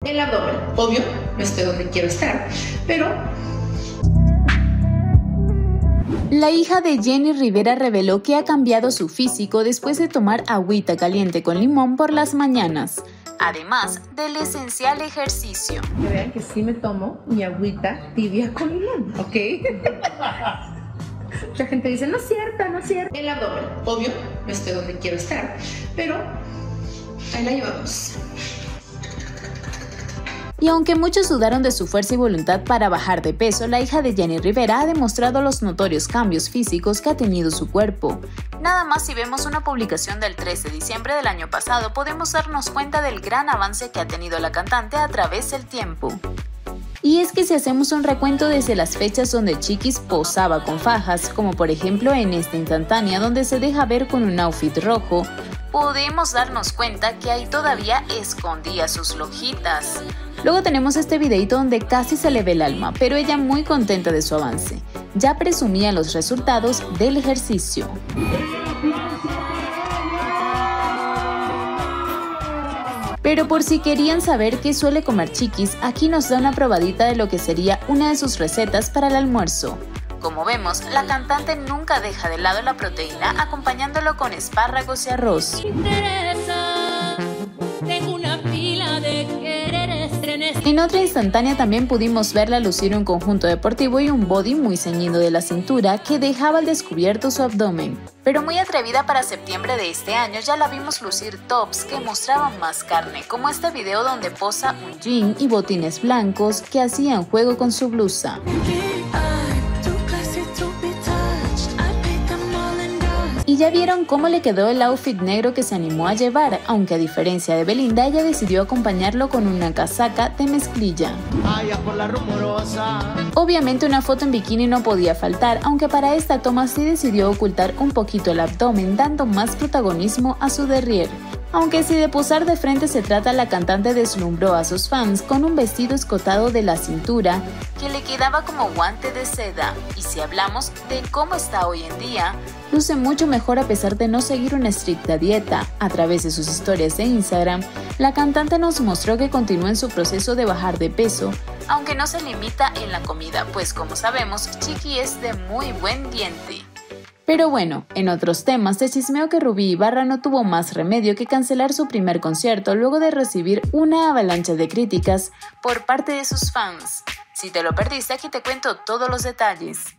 el abdomen. Obvio, no estoy donde quiero estar, pero... La hija de Jenni Rivera reveló que ha cambiado su físico después de tomar agüita caliente con limón por las mañanas, además del esencial ejercicio. Que vean que sí me tomo mi agüita tibia con limón, ¿ok? Mucha gente dice, no es cierto, no es cierto. El abdomen, obvio, no estoy donde quiero estar, pero ahí la llevamos. Y aunque muchos dudaron de su fuerza y voluntad para bajar de peso, la hija de Jenni Rivera ha demostrado los notorios cambios físicos que ha tenido su cuerpo. Nada más si vemos una publicación del 13 de diciembre del año pasado, podemos darnos cuenta del gran avance que ha tenido la cantante a través del tiempo. Y es que si hacemos un recuento desde las fechas donde Chiquis posaba con fajas, como por ejemplo en esta instantánea donde se deja ver con un outfit rojo, podemos darnos cuenta que ahí todavía escondía sus lonjitas. Luego tenemos este videito donde casi se le ve el alma, pero ella muy contenta de su avance. Ya presumía los resultados del ejercicio. Pero por si querían saber qué suele comer Chiquis, aquí nos da una probadita de lo que sería una de sus recetas para el almuerzo. Como vemos, la cantante nunca deja de lado la proteína acompañándolo con espárragos y arroz. En otra instantánea también pudimos verla lucir un conjunto deportivo y un body muy ceñido de la cintura que dejaba al descubierto su abdomen. Pero muy atrevida para septiembre de este año ya la vimos lucir tops que mostraban más carne, como este video donde posa un jean y botines blancos que hacían juego con su blusa. Y ya vieron cómo le quedó el outfit negro que se animó a llevar, aunque a diferencia de Belinda, ella decidió acompañarlo con una casaca de mezclilla. Obviamente una foto en bikini no podía faltar, aunque para esta toma sí decidió ocultar un poquito el abdomen, dando más protagonismo a su derrière. Aunque si de posar de frente se trata, la cantante deslumbró a sus fans con un vestido escotado de la cintura que le quedaba como guante de seda. Y si hablamos de cómo está hoy en día, luce mucho mejor a pesar de no seguir una estricta dieta. A través de sus historias de Instagram, la cantante nos mostró que continúa en su proceso de bajar de peso, aunque no se limita en la comida, pues como sabemos, Chiqui es de muy buen diente. Pero bueno, en otros temas, se chismeó que Rubí Ibarra no tuvo más remedio que cancelar su primer concierto luego de recibir una avalancha de críticas por parte de sus fans. Si te lo perdiste, aquí te cuento todos los detalles.